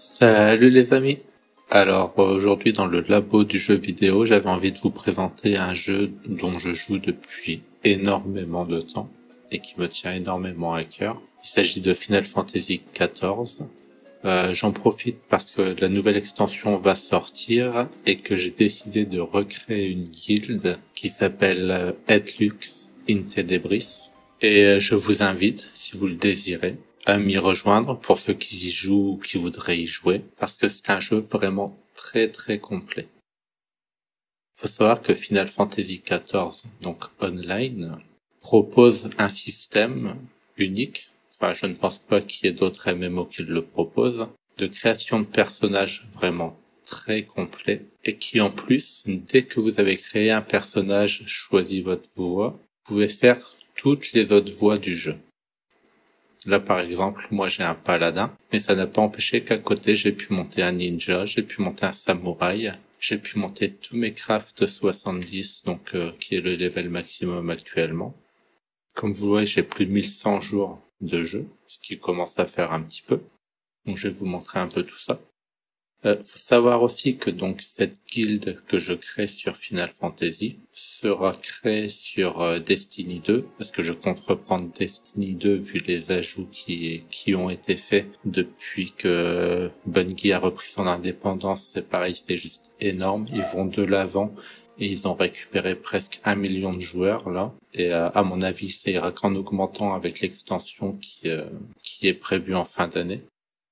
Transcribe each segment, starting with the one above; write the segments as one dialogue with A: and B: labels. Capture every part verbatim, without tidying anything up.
A: Salut les amis. Alors aujourd'hui dans le labo du jeu vidéo, j'avais envie de vous présenter un jeu dont je joue depuis énormément de temps et qui me tient énormément à cœur. Il s'agit de Final Fantasy quatorze. Euh, j'en profite parce que la nouvelle extension va sortir et que j'ai décidé de recréer une guilde qui s'appelle Etlux in Tenebris. Et je vous invite, si vous le désirez, à m'y rejoindre pour ceux qui y jouent ou qui voudraient y jouer, parce que c'est un jeu vraiment très très complet. Faut savoir que Final Fantasy quatorze, donc online, propose un système unique, enfin je ne pense pas qu'il y ait d'autres M M O qui le proposent, de création de personnages vraiment très complet, et qui en plus, dès que vous avez créé un personnage, choisi votre voix, vous pouvez faire toutes les autres voix du jeu. Là, par exemple, moi j'ai un paladin, mais ça n'a pas empêché qu'à côté j'ai pu monter un ninja, j'ai pu monter un samouraï, j'ai pu monter tous mes crafts soixante-dix, donc euh, qui est le level maximum actuellement. Comme vous voyez, j'ai plus de mille cent jours de jeu, ce qui commence à faire un petit peu. Donc je vais vous montrer un peu tout ça. Euh, faut savoir aussi que donc cette guilde que je crée sur Final Fantasy sera créée sur euh, Destiny deux, parce que je compte reprendre Destiny deux vu les ajouts qui qui ont été faits depuis que Bungie a repris son indépendance. C'est pareil, c'est juste énorme. Ils vont de l'avant et ils ont récupéré presque un million de joueurs là. Et euh, à mon avis, ça ira qu'en augmentant avec l'extension qui euh, qui est prévue en fin d'année.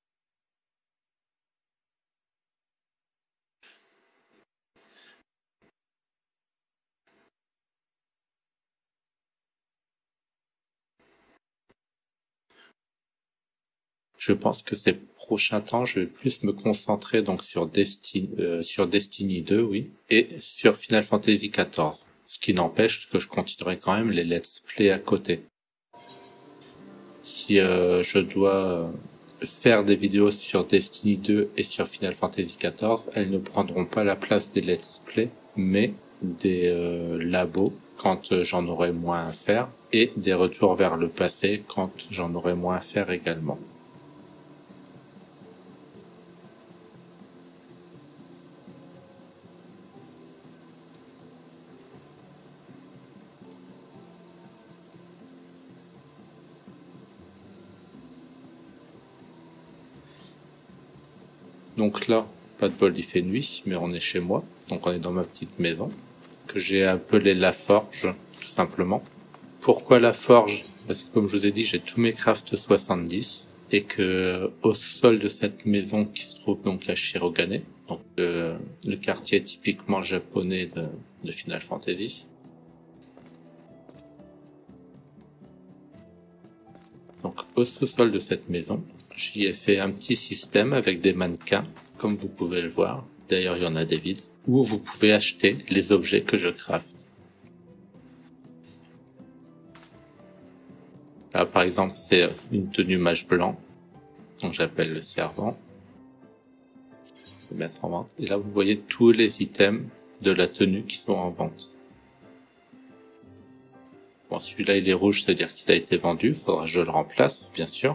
A: Je pense que ces prochains temps, je vais plus me concentrer donc sur Destiny, euh, sur Destiny deux, oui, et sur Final Fantasy quatorze. Ce qui n'empêche que je continuerai quand même les let's play à côté. Si euh, je dois faire des vidéos sur Destiny deux et sur Final Fantasy quatorze, elles ne prendront pas la place des let's play, mais des euh, labos quand euh, j'en aurai moins à faire, et des retours vers le passé quand j'en aurai moins à faire également. Donc là, pas de bol, il fait nuit, mais on est chez moi, donc on est dans ma petite maison, que j'ai appelée la forge, tout simplement. Pourquoi la forge? Parce que comme je vous ai dit, j'ai tous mes crafts soixante-dix, et que au sol de cette maison qui se trouve donc à Shirogane, donc le, le quartier typiquement japonais de, de Final Fantasy. Donc au sous-sol de cette maison, j'y ai fait un petit système avec des mannequins, comme vous pouvez le voir. D'ailleurs, il y en a des vides, où vous pouvez acheter les objets que je crafte. Là, par exemple, c'est une tenue mage blanc, donc j'appelle le servant. Je vais mettre en vente. Et là, vous voyez tous les items de la tenue qui sont en vente. Bon, celui-là, il est rouge, c'est-à-dire qu'il a été vendu. Il faudra que je le remplace, bien sûr.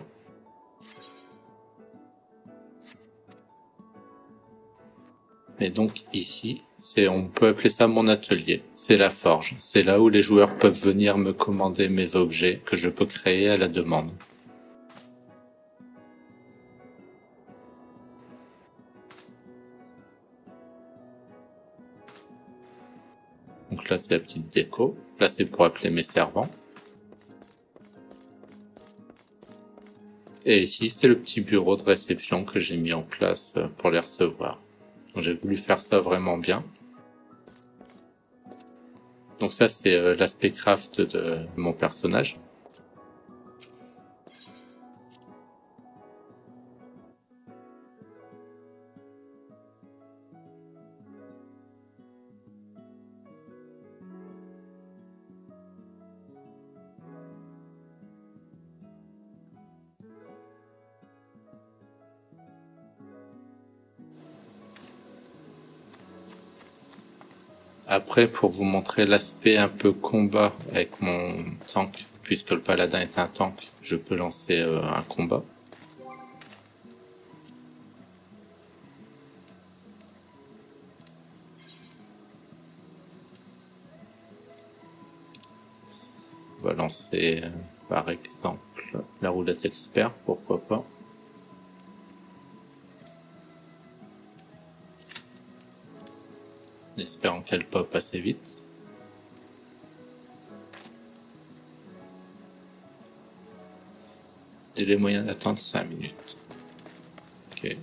A: Et donc ici, c'est, on peut appeler ça mon atelier. C'est la forge. C'est là où les joueurs peuvent venir me commander mes objets que je peux créer à la demande. Donc là, c'est la petite déco. Là, c'est pour appeler mes servants. Et ici, c'est le petit bureau de réception que j'ai mis en place pour les recevoir. J'ai voulu faire ça vraiment bien. Donc ça, c'est euh, l'aspect craft de mon personnage. Après, pour vous montrer l'aspect un peu combat avec mon tank, puisque le paladin est un tank, je peux lancer euh, un combat. va lancer euh, par exemple la roulette expert, pourquoi pas. En espérant qu'elle pop assez vite. Délai moyen d'attente cinq minutes. Ok.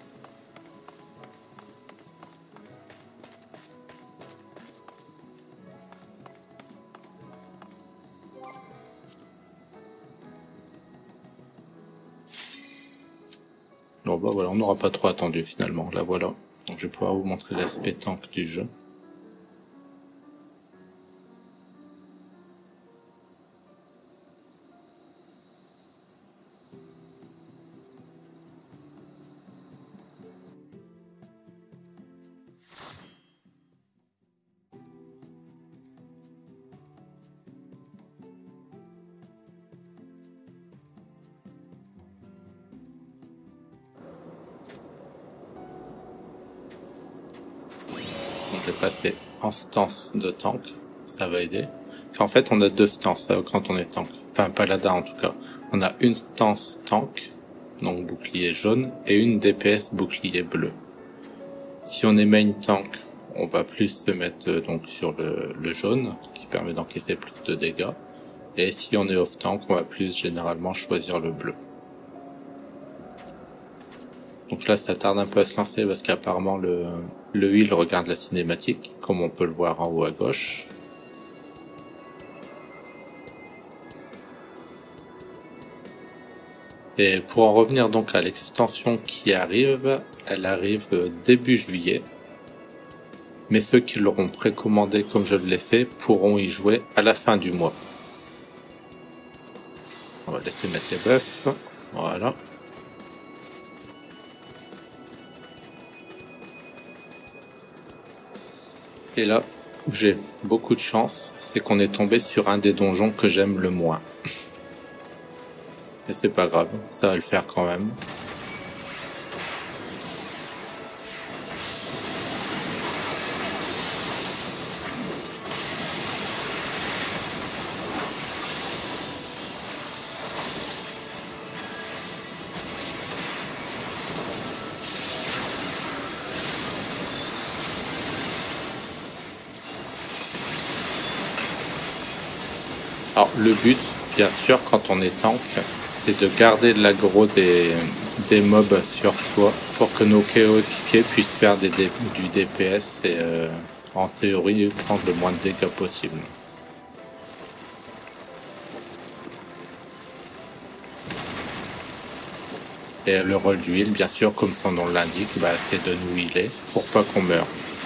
A: Bon bah voilà, on n'aura pas trop attendu finalement, là voilà. Donc je vais pouvoir vous montrer l'aspect tank du jeu. Donc je vais passer en stance de tank, ça va aider. En fait on a deux stances quand on est tank, enfin paladin en tout cas. On a une stance tank, donc bouclier jaune, et une D P S bouclier bleu. Si on est main tank, on va plus se mettre euh, donc sur le, le jaune, qui permet d'encaisser plus de dégâts. Et si on est off tank, on va plus généralement choisir le bleu. Donc là, ça tarde un peu à se lancer parce qu'apparemment le, le heal regarde la cinématique, comme on peut le voir en haut à gauche. Et pour en revenir donc à l'extension qui arrive, elle arrive début juillet. Mais ceux qui l'auront précommandé comme je l'ai fait pourront y jouer à la fin du mois. On va laisser mettre les buffs. Voilà. Et là où j'ai beaucoup de chance, c'est qu'on est tombé sur un des donjons que j'aime le moins. Et c'est pas grave, ça va le faire quand même. Alors le but, bien sûr, quand on est tank, c'est de garder de l'aggro des, des mobs sur soi pour que nos coéquipiers puissent faire des, des, du D P S et euh, en théorie prendre le moins de dégâts possible. Et le rôle du heal, bien sûr, comme son nom l'indique, bah, c'est de nous healer pour pas qu'on meure.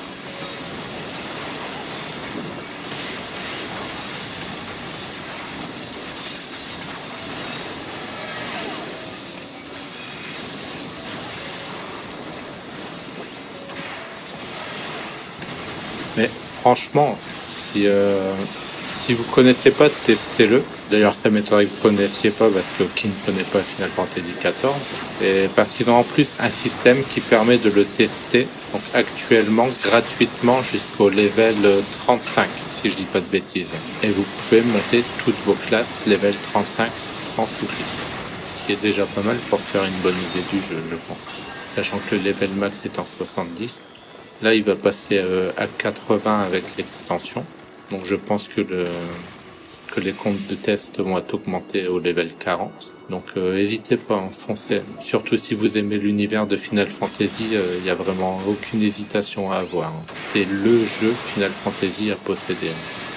A: Mais franchement, si euh, si vous connaissez pas, testez-le. D'ailleurs, ça m'étonnerait que vous connaissiez pas parce que qui ne connaît pas Final Fantasy quatorze. Et parce qu'ils ont en plus un système qui permet de le tester, donc actuellement gratuitement jusqu'au level trente-cinq, si je dis pas de bêtises. Et vous pouvez monter toutes vos classes level trente-cinq sans souci. Ce qui est déjà pas mal pour faire une bonne idée du jeu, je pense. Sachant que le level max est en soixante-dix. Là, il va passer euh, à quatre-vingts avec l'extension. Donc je pense que, le, que les comptes de test vont être augmentés au level quarante. Donc n'hésitez euh, pas à foncer. Surtout si vous aimez l'univers de Final Fantasy, il euh, n'y a vraiment aucune hésitation à avoir. Hein. C'est le jeu Final Fantasy à posséder.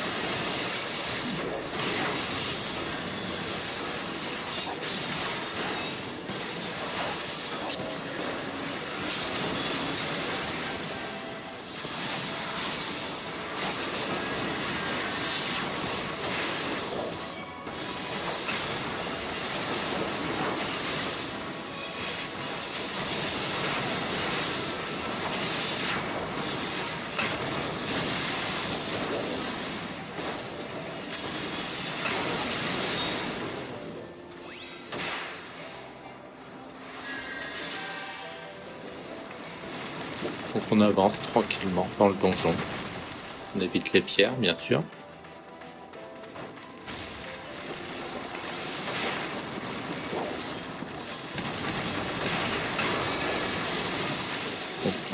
A: Donc on avance tranquillement dans le donjon. On évite les pierres, bien sûr.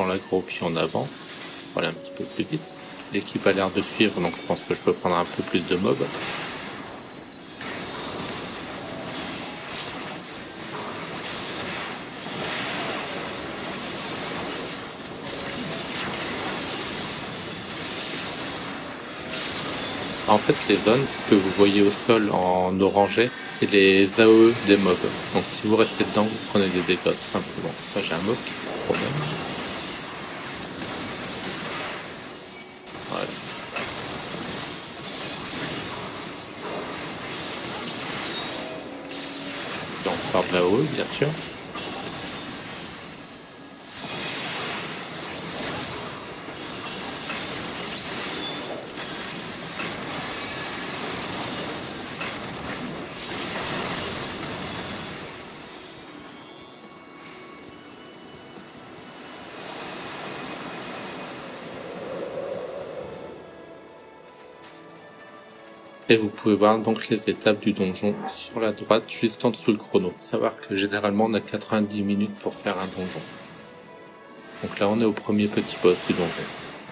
A: prend l'aggro puis on avance pour aller un petit peu plus vite. L'équipe a l'air de suivre, donc je pense que je peux prendre un peu plus de mobs. En fait, les zones que vous voyez au sol en orangé, c'est les A O E des mobs. Donc si vous restez dedans, vous prenez des dégâts tout simplement. Là, j'ai un mob qui se promène. Voilà. Et on sort de la A O E, bien sûr. Et vous pouvez voir donc les étapes du donjon sur la droite, juste en dessous le chrono. Savoir que généralement on a quatre-vingt-dix minutes pour faire un donjon. Donc là on est au premier petit boss du donjon.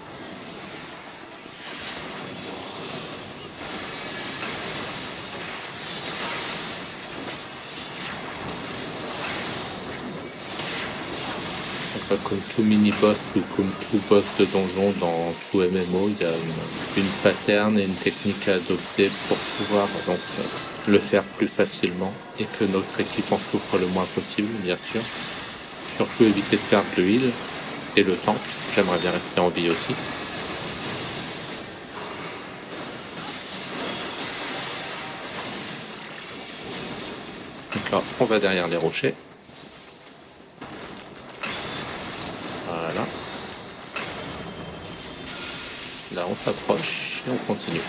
A: Comme tout mini-boss ou comme tout boss de donjon dans tout M M O, il y a une, une pattern et une technique à adopter pour pouvoir donc le faire plus facilement et que notre équipe en souffre le moins possible, bien sûr. Surtout éviter de perdre le heal et le temps. J'aimerais bien rester en vie aussi. Donc là, on va derrière les rochers. Voilà. Là, on s'approche et on continue.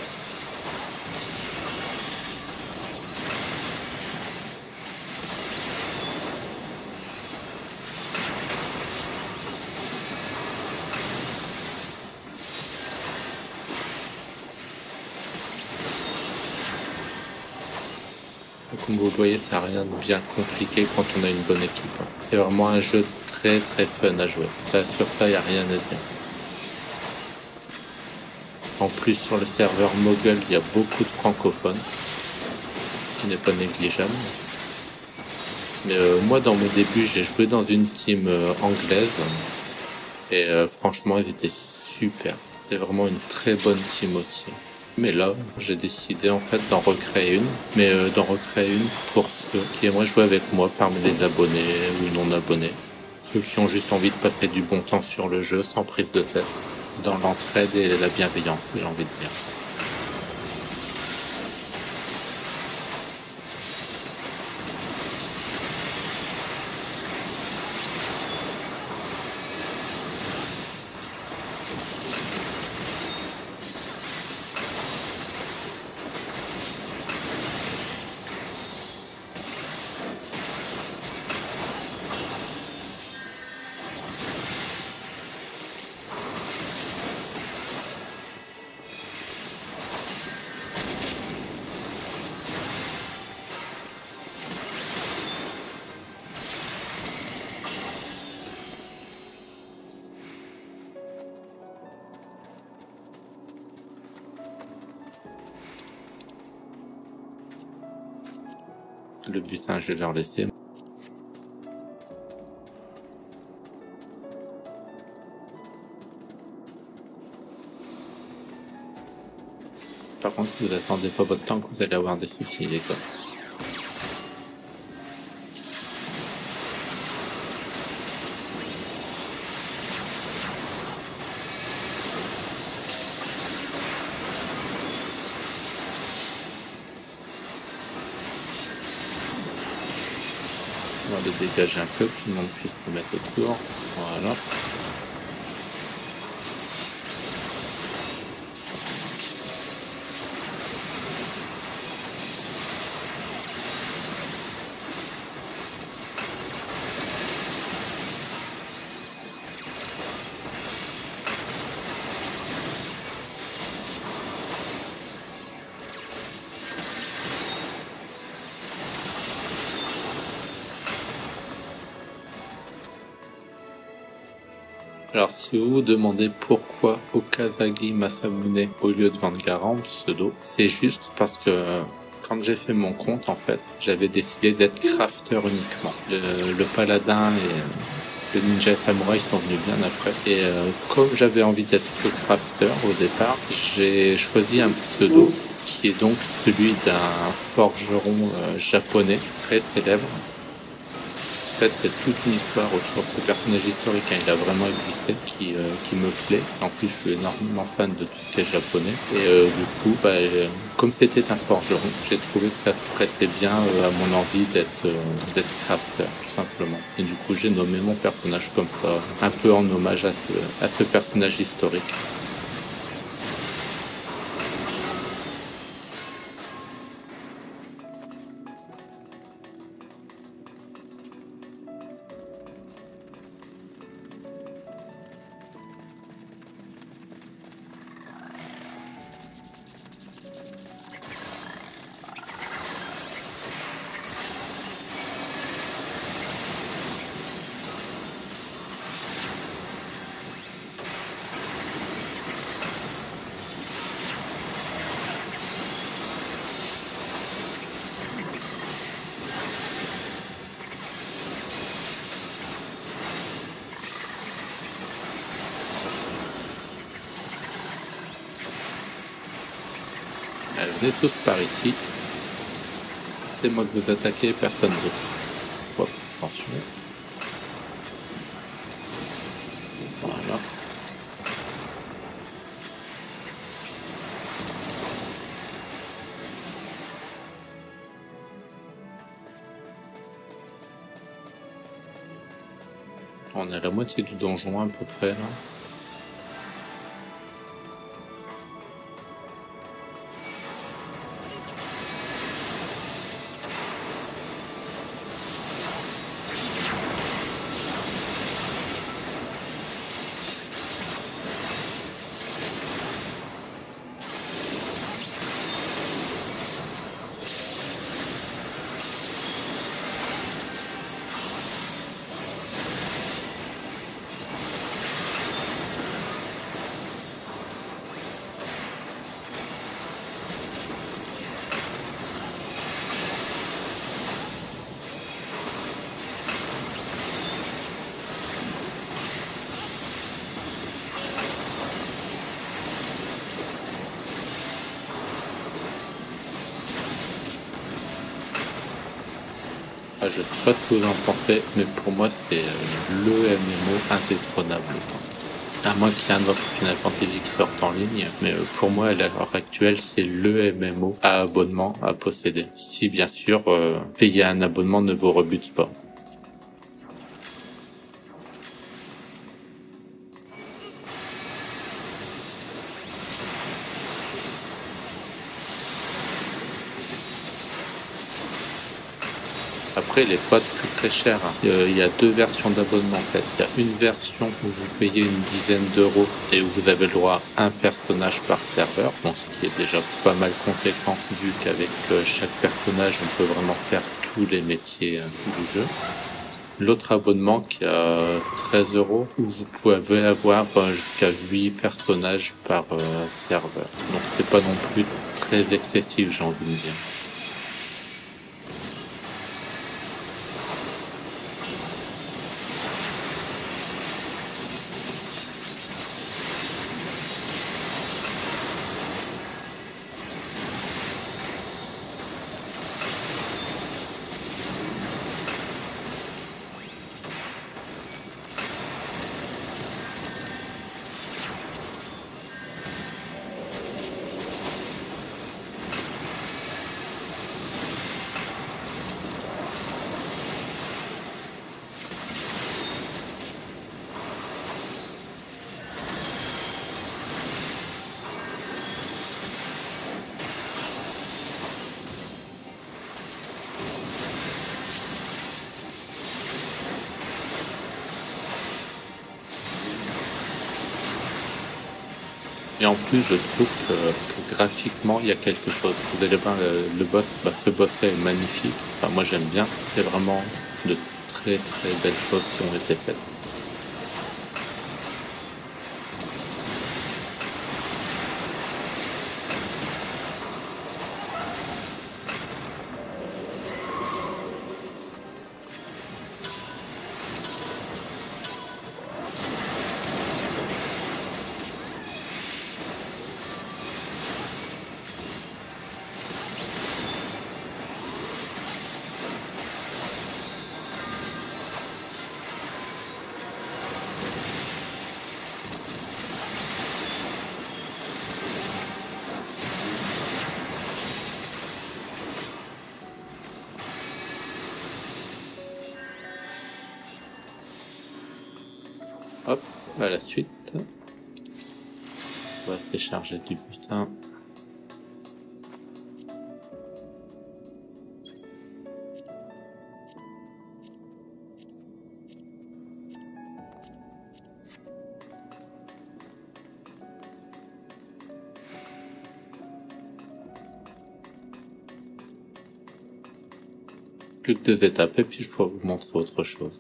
A: Comme vous le voyez, ça n'a rien de bien compliqué quand on a une bonne équipe. C'est vraiment un jeu très très fun à jouer. Ça, sur ça, il n'y a rien à dire. En plus, sur le serveur Mogul, il y a beaucoup de francophones, ce qui n'est pas négligeable. Mais euh, moi, dans mes débuts, j'ai joué dans une team euh, anglaise. Et euh, franchement, ils étaient super. C'était vraiment une très bonne team aussi. Mais là, j'ai décidé en fait d'en recréer une, mais euh, d'en recréer une pour ceux qui aimeraient jouer avec moi parmi les abonnés ou non abonnés. Ceux qui ont juste envie de passer du bon temps sur le jeu sans prise de tête, dans l'entraide et la bienveillance, j'ai envie de dire. Le butin, je vais leur laisser. Par contre, si vous attendez pas votre temps, vous allez avoir des soucis, les gars. On va les dégager un peu, que tout le monde puisse se mettre autour. Voilà. Alors si vous vous demandez pourquoi Okazagi Masamune au lieu de Vanguard en pseudo, c'est juste parce que quand j'ai fait mon compte, en fait, j'avais décidé d'être crafter uniquement. Le, le paladin et le ninja samouraï sont venus bien après. Et euh, comme j'avais envie d'être que crafter au départ, j'ai choisi un pseudo qui est donc celui d'un forgeron euh, japonais très célèbre. En fait, c'est toute une histoire autour de ce personnage historique, hein. Il a vraiment existé, qui, euh, qui me plaît. En plus, je suis énormément fan de tout ce qui est japonais. Et euh, du coup, bah, euh, comme c'était un forgeron, j'ai trouvé que ça se prêtait bien euh, à mon envie d'être euh, d'être crafter, tout simplement. Et du coup, j'ai nommé mon personnage comme ça, un peu en hommage à ce, à ce personnage historique. Euh, venez tous par ici. C'est moi que vous attaquez, personne d'autre. Hop, attention. Voilà. On est à la moitié du donjon à peu près là. Ah, je sais pas ce que vous en pensez, mais pour moi c'est euh, le M M O indétrônable. À moins qu'il y ait un autre Final Fantasy qui sorte en ligne, mais euh, pour moi à l'heure actuelle c'est le M M O à abonnement à posséder. Si bien sûr euh, payer un abonnement ne vous rebute pas. Après, il est pas très très cher. Hein. Euh, il y a deux versions d'abonnement en fait. Il y a une version où vous payez une dizaine d'euros et où vous avez le droit à un personnage par serveur, donc ce qui est déjà pas mal conséquent vu qu'avec euh, chaque personnage on peut vraiment faire tous les métiers euh, du jeu. L'autre abonnement qui est à treize euros où vous pouvez avoir euh, jusqu'à huit personnages par euh, serveur. Donc c'est pas non plus très excessif, j'ai envie de dire. Et en plus, je trouve que, que graphiquement, il y a quelque chose. Vous allez voir, le, le boss, bah, ce boss-là est magnifique. Enfin, moi, j'aime bien. C'est vraiment de très très belles choses qui ont été faites. Hop, à la suite. On va se décharger du butin. Plus que deux étapes et puis je pourrais vous montrer autre chose.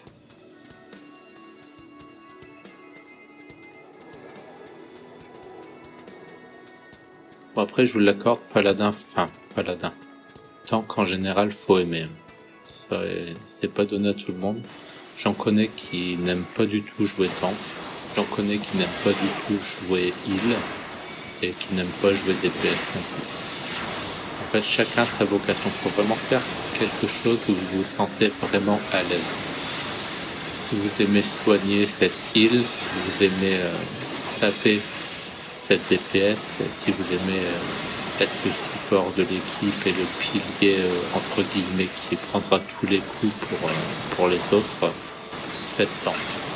A: Bon, après je vous l'accorde, paladin, enfin paladin. Tank en général faut aimer. Ça c'est pas donné à tout le monde. J'en connais qui n'aiment pas du tout jouer tank. J'en connais qui n'aiment pas du tout jouer heal et qui n'aiment pas jouer D P S non plus. En fait, chacun sa vocation. Il faut vraiment faire quelque chose où vous vous sentez vraiment à l'aise. Si vous aimez soigner, faites heal. Si vous aimez euh, taper, faites D P S. Si vous aimez euh, être le support de l'équipe et le pilier euh, entre guillemets qui prendra tous les coups pour, euh, pour les autres, faites tank.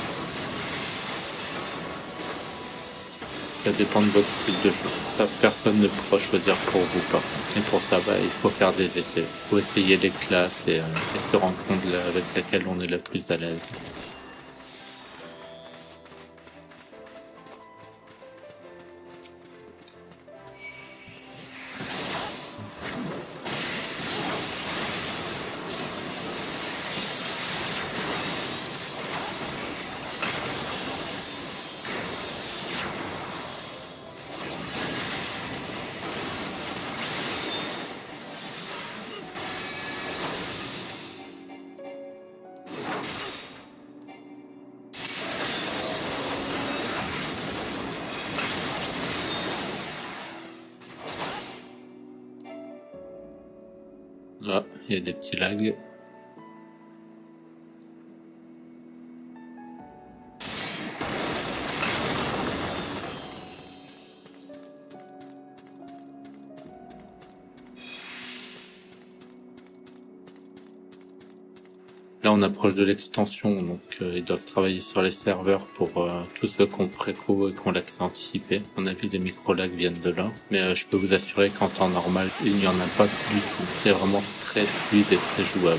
A: Ça dépend de votre style de jeu. Ça, personne ne pourra choisir pour vous par contre. Et pour ça, bah, il faut faire des essais. Il faut essayer les classes et, euh, et se rendre compte de la, avec laquelle on est la plus à l'aise. Ah, il y a des petits lags. Là, on approche de l'extension, donc euh, ils doivent travailler sur les serveurs pour euh, tous ceux qui ont préco et qui ont l'accès anticipé. À mon avis, les micro-lags viennent de là. Mais euh, je peux vous assurer qu'en temps normal, il n'y en a pas du tout. C'est vraiment très fluide et très jouable.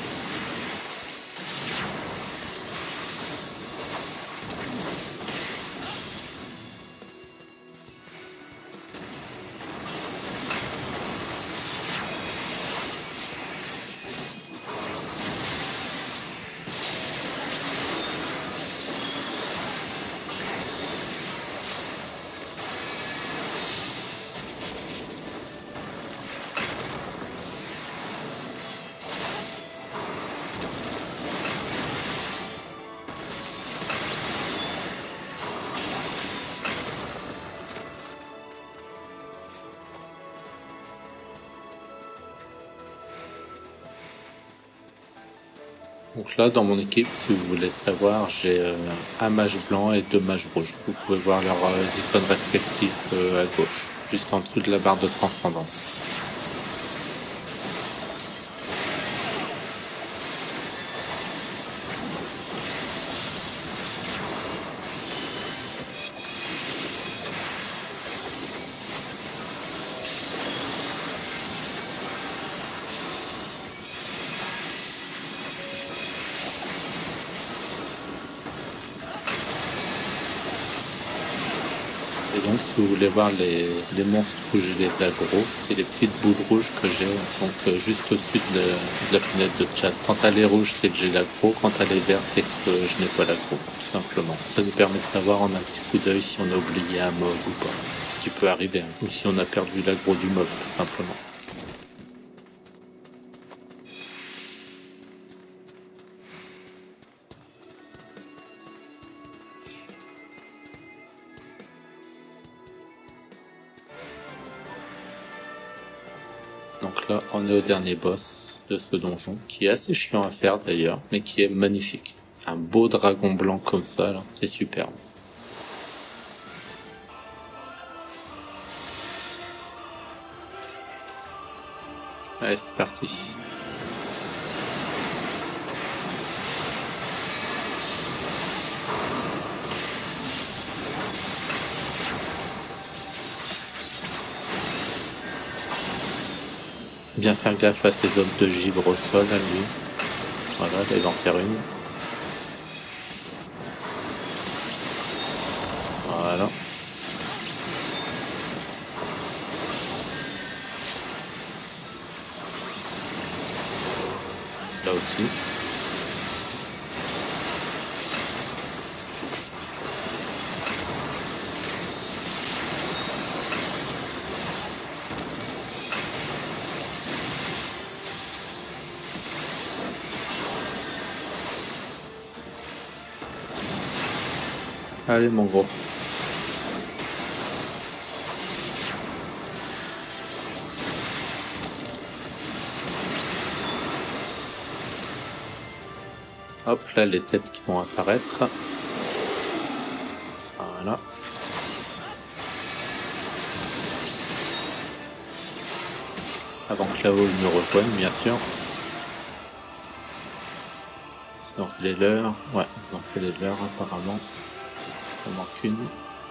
A: Donc là, dans mon équipe, si vous voulez savoir, j'ai euh, un mage blanc et deux mages rouges. Vous pouvez voir leurs euh, icônes respectives euh, à gauche, juste en dessous de la barre de transcendance. Et donc, si vous voulez voir les, les monstres où j'ai les agros, c'est les petites boules rouges que j'ai donc euh, juste au-dessus de, de la fenêtre de chat. Quand elle est rouge, c'est que j'ai l'agro. Quand elle est verte, c'est que je n'ai pas l'agro, tout simplement. Ça nous permet de savoir en un petit coup d'œil si on a oublié un mob ou pas. Ce qui peut arriver, hein. Ou si on a perdu l'agro du mob, tout simplement. Donc là, on est au dernier boss de ce donjon, qui est assez chiant à faire d'ailleurs, mais qui est magnifique. Un beau dragon blanc comme ça, là, c'est superbe. Allez, c'est parti. bien faire gaffe à ces zones de givre au sol, à lui. Voilà, là il va en faire une. Voilà. Là aussi. Allez mon gros. Hop, là les têtes qui vont apparaître. Voilà. Avant que là-haut ils me rejoignent, bien sûr. Ils ont fait les leurs. Ouais, ils ont fait les leurs apparemment. Il en manque une.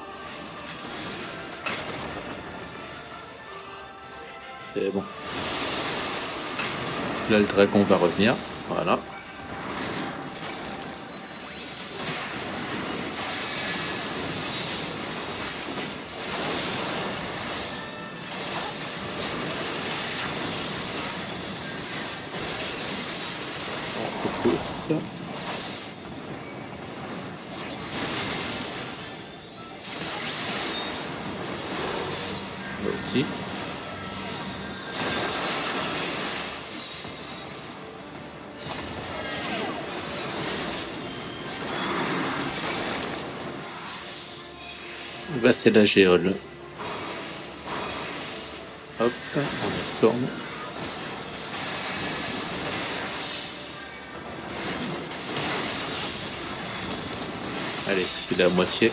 A: C'est bon. Là le dragon va revenir. Voilà. Pousse. Là aussi. Bah c'est la géole. Hop, on y retourne. Allez, il est à moitié.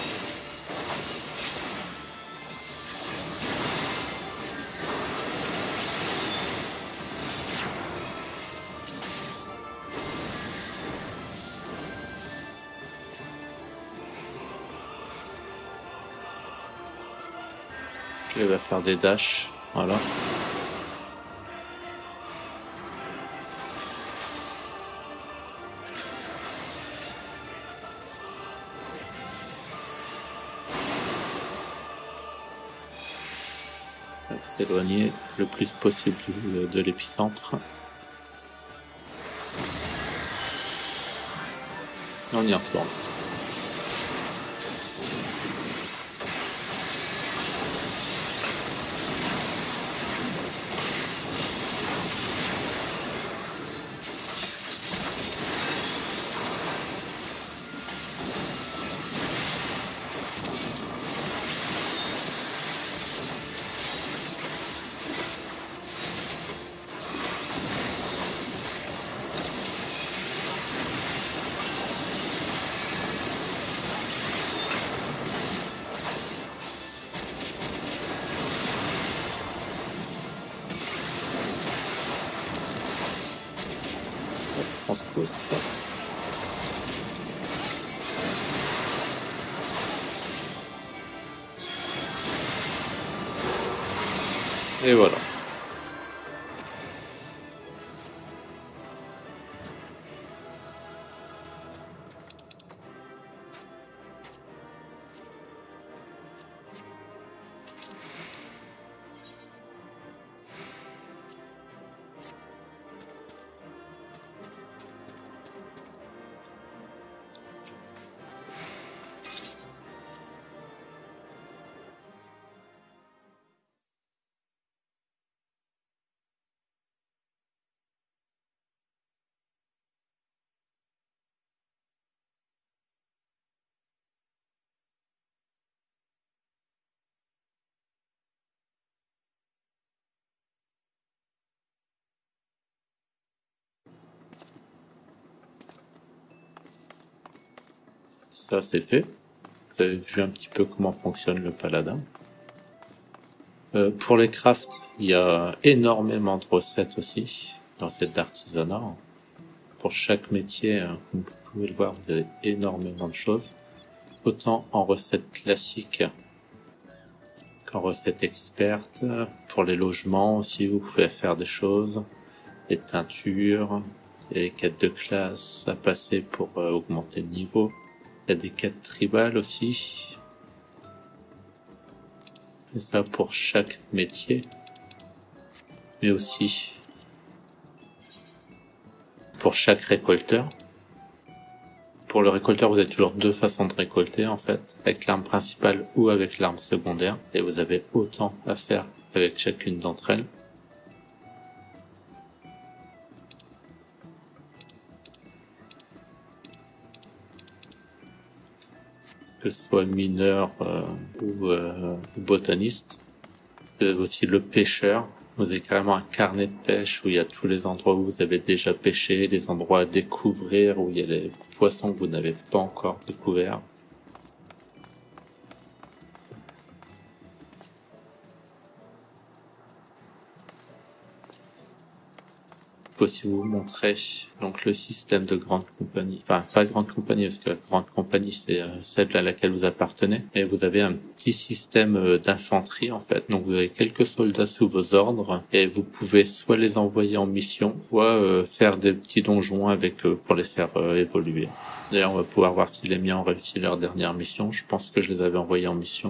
A: Il va faire des dashs, voilà. S'éloigner le plus possible de l'épicentre. On y retourne. On se pousse. Et voilà. Ça c'est fait. Vous avez vu un petit peu comment fonctionne le paladin. Euh, pour les crafts, il y a énormément de recettes aussi dans cette artisanat. Pour chaque métier, hein, comme vous pouvez le voir, vous avez énormément de choses. Autant en recettes classiques en recette experte. Pour les logements aussi, vous pouvez faire des choses. Les teintures, il y a les quêtes de classe à passer pour euh, augmenter le niveau. Il y a des quêtes tribales aussi. Et ça pour chaque métier. Mais aussi pour chaque récolteur. Pour le récolteur, vous avez toujours deux façons de récolter en fait, avec l'arme principale ou avec l'arme secondaire, et vous avez autant à faire avec chacune d'entre elles. Que ce soit mineur euh, ou, euh, ou botaniste. Vous avez aussi le pêcheur. Vous avez carrément un carnet de pêche où il y a tous les endroits où vous avez déjà pêché, les endroits à découvrir, où il y a les poissons que vous n'avez pas encore découverts. Je peux aussi vous montrer donc le système de grande compagnie, enfin pas grande compagnie parce que la grande compagnie c'est euh, celle à laquelle vous appartenez, et vous avez un petit système euh, d'infanterie en fait. Donc vous avez quelques soldats sous vos ordres et vous pouvez soit les envoyer en mission, soit euh, faire des petits donjons avec eux pour les faire euh, évoluer. D'ailleurs on va pouvoir voir si les miens ont réussi leur dernière mission. Je pense que je les avais envoyés en mission.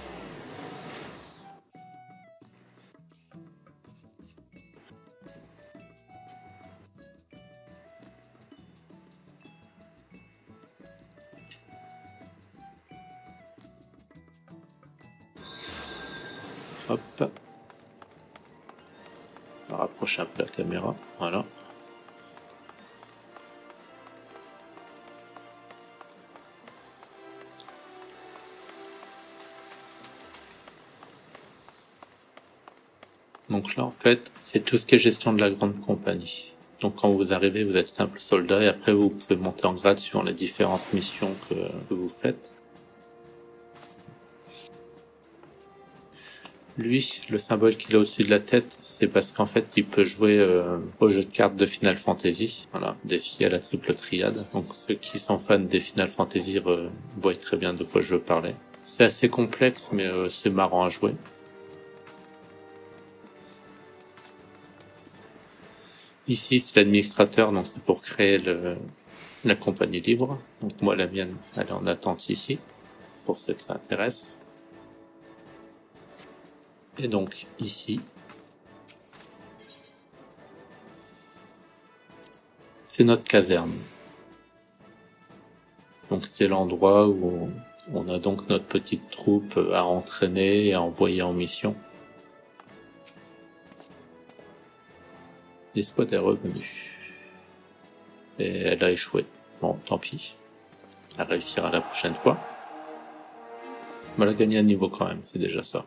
A: Hop. On va rapprocher un peu la caméra. Voilà. Donc là, en fait, c'est tout ce qui est gestion de la grande compagnie. Donc quand vous arrivez, vous êtes simple soldat et après vous pouvez monter en grade suivant les différentes missions que, que vous faites. Lui, le symbole qu'il a au-dessus de la tête, c'est parce qu'en fait, il peut jouer euh, au jeu de cartes de Final Fantasy. Voilà, défi à la triple triade. Donc ceux qui sont fans des Final Fantasy euh, voient très bien de quoi je veux parler. C'est assez complexe, mais euh, c'est marrant à jouer. Ici, c'est l'administrateur, donc c'est pour créer le, la compagnie libre. Donc moi, la mienne, elle est en attente ici, pour ceux que ça intéresse. Et donc ici, c'est notre caserne. Donc c'est l'endroit où on, on a donc notre petite troupe à entraîner et à envoyer en mission. L'escouade est revenue. Et elle a échoué. Bon, tant pis. Elle réussira la prochaine fois. Mais elle a gagné un niveau quand même, c'est déjà ça.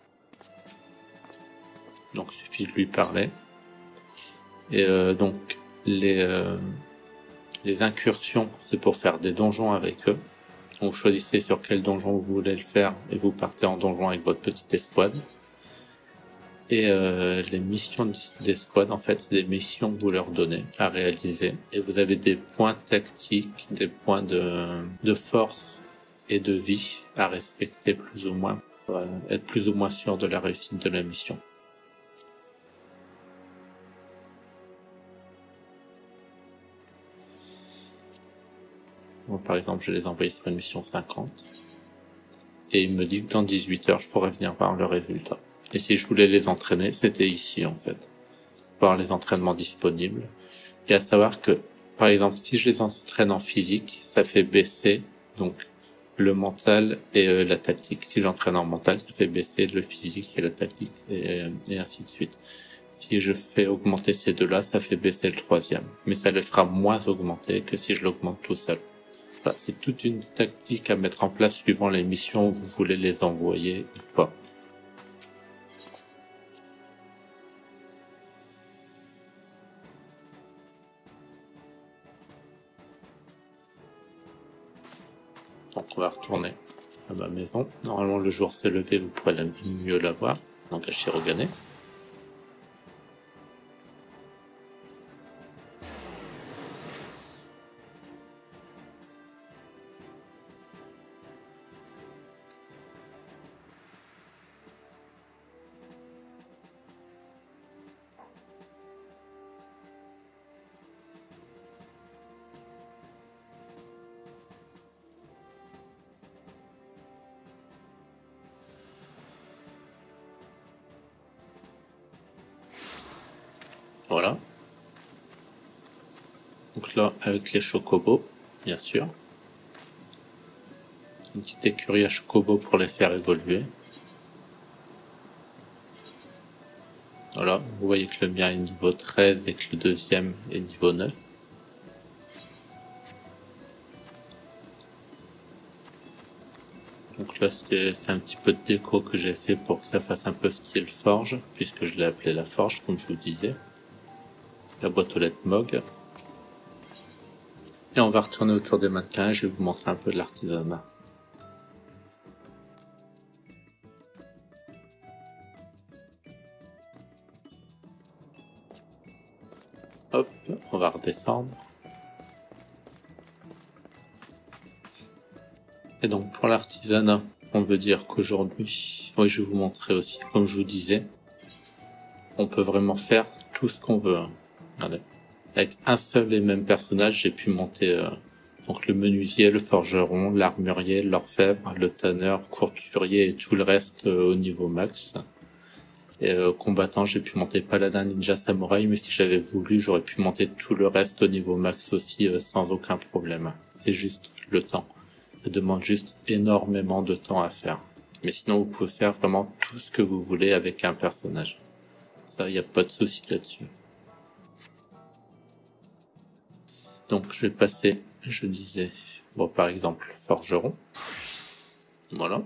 A: Donc il suffit de lui parler. Et euh, donc les, euh, les incursions, c'est pour faire des donjons avec eux. Donc vous choisissez sur quel donjon vous voulez le faire et vous partez en donjon avec votre petite escouade. Et euh, les missions d'escouade, en fait, c'est des missions que vous leur donnez à réaliser. Et vous avez des points tactiques, des points de, de force et de vie à respecter plus ou moins, pour être plus ou moins sûr de la réussite de la mission. Bon, par exemple, je les envoie sur une mission cinquante. Et il me dit que dans dix-huit heures, je pourrais venir voir le résultat. Et si je voulais les entraîner, c'était ici, en fait. Voir les entraînements disponibles. Et à savoir que, par exemple, si je les entraîne en physique, ça fait baisser, donc, le mental et euh, la tactique. Si j'entraîne en mental, ça fait baisser le physique et la tactique, et, et ainsi de suite. Si je fais augmenter ces deux-là, ça fait baisser le troisième. Mais ça les fera moins augmenter que si je l'augmente tout seul. Voilà, c'est toute une tactique à mettre en place suivant les missions où vous voulez les envoyer ou pas. Donc on va retourner à ma maison. Normalement le jour s'est levé, vous pourrez mieux la voir. Donc à Shirogane. Voilà. Donc là, avec les chocobos, bien sûr. Une petite écurie à chocobos pour les faire évoluer. Voilà, vous voyez que le mien est niveau treize et que le deuxième est niveau neuf. Donc là, c'est un petit peu de déco que j'ai fait pour que ça fasse un peu style forge, puisque je l'ai appelé la forge, comme je vous disais. La boîte aux lettres M O G. Et on va retourner autour des mannequins, je vais vous montrer un peu de l'artisanat. Hop, on va redescendre. Et donc pour l'artisanat, on veut dire qu'aujourd'hui, oui, je vais vous montrer aussi, comme je vous disais, on peut vraiment faire tout ce qu'on veut. Regardez. Avec un seul et même personnage, j'ai pu monter euh, donc le menuisier, le forgeron, l'armurier, l'orfèvre, le tanneur, courturier et tout le reste euh, au niveau max. Et euh, combattant, j'ai pu monter paladin, ninja, samouraï, mais si j'avais voulu, j'aurais pu monter tout le reste au niveau max aussi euh, sans aucun problème. C'est juste le temps. Ça demande juste énormément de temps à faire. Mais sinon, vous pouvez faire vraiment tout ce que vous voulez avec un personnage. Ça, il n'y a pas de souci là-dessus. Donc, je vais passer, je disais, bon, par exemple, forgeron. Voilà.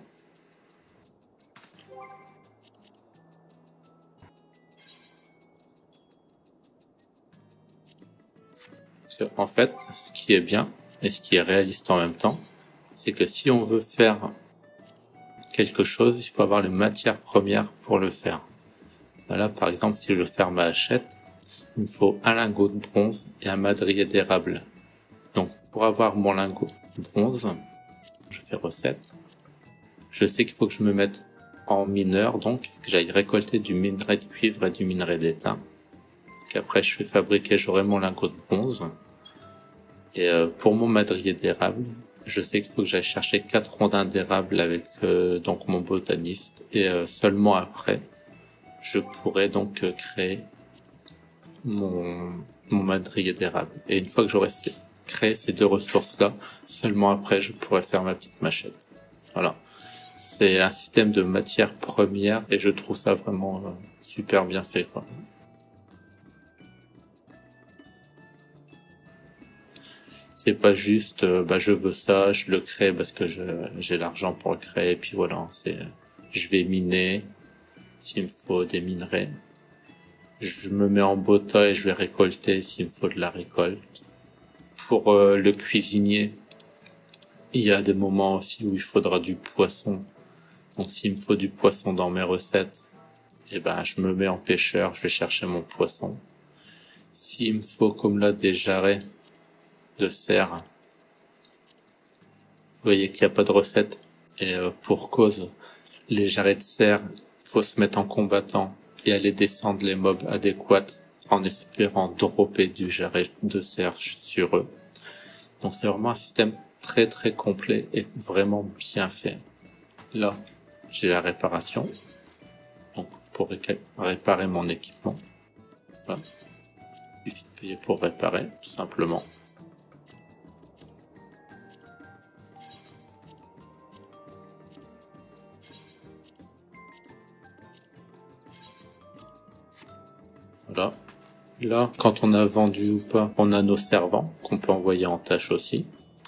A: Parce que, en fait, ce qui est bien, et ce qui est réaliste en même temps, c'est que si on veut faire quelque chose, il faut avoir les matières premières pour le faire. Voilà, par exemple, si je veux faire ma hachette, il me faut un lingot de bronze et un madrier d'érable. Donc, pour avoir mon lingot de bronze, je fais recette. Je sais qu'il faut que je me mette en mineur, donc que j'aille récolter du minerai de cuivre et du minerai d'étain. Qu'après, je fais fabriquer, j'aurai mon lingot de bronze. Et euh, pour mon madrier d'érable, je sais qu'il faut que j'aille chercher quatre rondins d'érable avec euh, donc mon botaniste. Et euh, seulement après, je pourrai donc euh, créer mon, mon madrier d'érable. Et une fois que j'aurai créé ces deux ressources-là, seulement après, je pourrai faire ma petite machette. Voilà. C'est un système de matières premières et je trouve ça vraiment euh, super bien fait, quoi. C'est pas juste, euh, bah je veux ça, je le crée parce que j'ai l'argent pour le créer, et puis voilà, c'est, je vais miner, s'il me faut des minerais. Je me mets en bota et je vais récolter s'il me faut de la récolte. Pour euh, le cuisinier, il y a des moments aussi où il faudra du poisson. Donc s'il me faut du poisson dans mes recettes, eh ben je me mets en pêcheur, je vais chercher mon poisson. S'il me faut comme là des jarrets de cerf, vous voyez qu'il n'y a pas de recette. Et euh, pour cause, les jarrets de cerf, faut se mettre en combattant et aller descendre les mobs adéquats en espérant dropper du jarret de cerf sur eux. Donc c'est vraiment un système très très complet et vraiment bien fait. Là, j'ai la réparation. Donc pour ré réparer mon équipement. Voilà. Il suffit de payer pour réparer, tout simplement. Voilà. Là, quand on a vendu ou pas, on a nos servants qu'on peut envoyer en tâche aussi.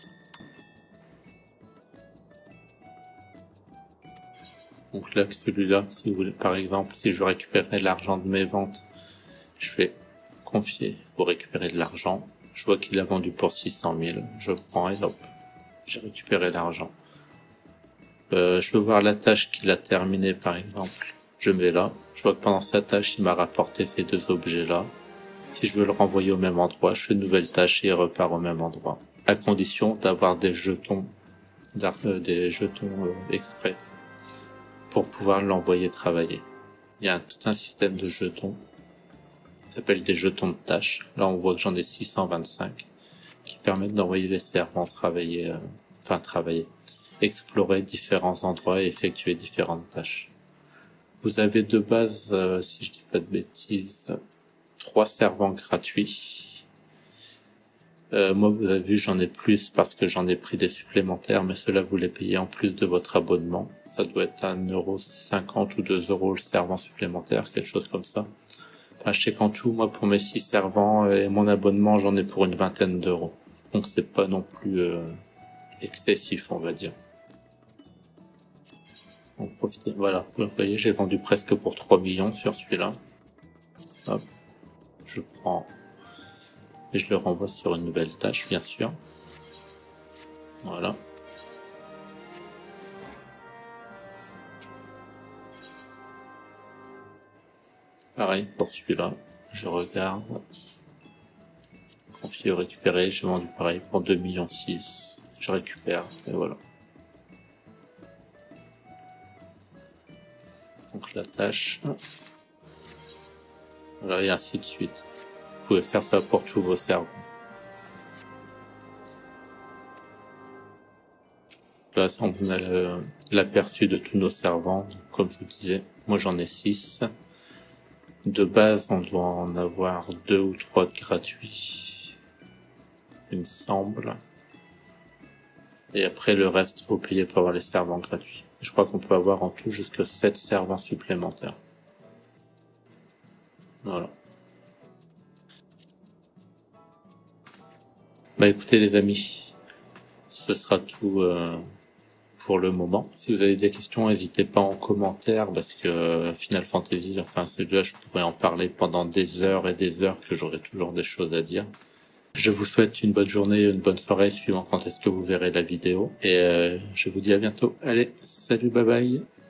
A: Donc là, celui-là, si vous voulez, par exemple, si je veux récupérer l'argent de mes ventes, je vais confier pour récupérer de l'argent. Je vois qu'il a vendu pour six cent mille. Je prends et hop, j'ai récupéré l'argent. Euh, je veux voir la tâche qu'il a terminée, par exemple. Je mets là. Je vois que pendant sa tâche, il m'a rapporté ces deux objets-là. Si je veux le renvoyer au même endroit, je fais une nouvelle tâche et il repart au même endroit. À condition d'avoir des jetons, euh, des jetons euh, exprès pour pouvoir l'envoyer travailler. Il y a un, tout un système de jetons. Ça s'appelle des jetons de tâches. Là, on voit que j'en ai six cent vingt-cinq qui permettent d'envoyer les servants travailler, euh, enfin travailler, explorer différents endroits et effectuer différentes tâches. Vous avez de base, euh, si je dis pas de bêtises, trois servants gratuits. Euh, moi, vous avez vu, j'en ai plus parce que j'en ai pris des supplémentaires, mais cela vous les payez en plus de votre abonnement. Ça doit être un euro cinquante ou deux euros le servant supplémentaire, quelque chose comme ça. Enfin, je sais qu'en tout, moi, pour mes six servants et mon abonnement, j'en ai pour une vingtaine d'euros. Donc, c'est pas non plus euh, excessif, on va dire. Donc, profitez. Voilà, vous voyez, j'ai vendu presque pour trois millions sur celui-là. Hop, je prends et je le renvoie sur une nouvelle tâche, bien sûr. Voilà. Pareil pour celui-là, je regarde. Config récupéré, j'ai vendu pareil pour deux millions six. Je récupère, et voilà. Donc la tâche. Voilà, et ainsi de suite. Vous pouvez faire ça pour tous vos servants. Là, on a l'aperçu de tous nos servants. Comme je vous disais, moi j'en ai six. De base, on doit en avoir deux ou trois de gratuits, il me semble. Et après, le reste, faut payer pour avoir les servants gratuits. Je crois qu'on peut avoir en tout jusqu'à sept servants supplémentaires. Voilà. Bah écoutez les amis, ce sera tout euh, pour le moment. Si vous avez des questions, n'hésitez pas en commentaire, parce que euh, Final Fantasy, enfin celui-là, je pourrais en parler pendant des heures et des heures, que j'aurai toujours des choses à dire. Je vous souhaite une bonne journée, une bonne soirée, suivant quand est-ce que vous verrez la vidéo. Et euh, je vous dis à bientôt. Allez, salut, bye bye.